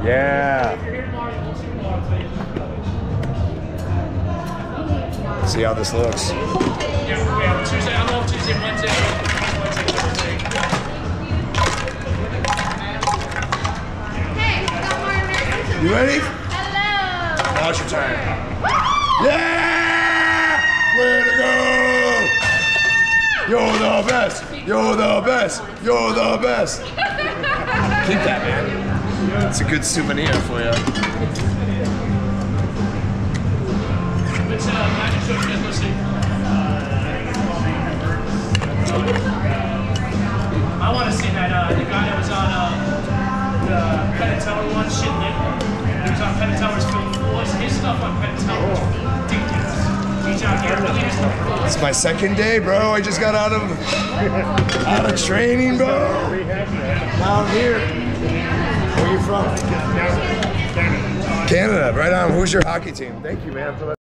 Yeah. See how this looks. Yeah, Tuesday, I'm off Tuesday, Wednesday, Thursday. You ready? Hello. Now's your time. Yeah! Way to go! You're the best! You're the best! You're the best! Keep that, man. It's a good souvenir for you. I want to see that the guy that was on the Penn and Teller one, shit lit. He was on Penn and Teller's film floors. His stuff on Penn and Teller is ridiculous. He's out here really his stuff. It's my second day, bro. I just got out of training, bro. Now I'm here. Where are you from? Canada. Right on. Who's your hockey team? Thank you, man.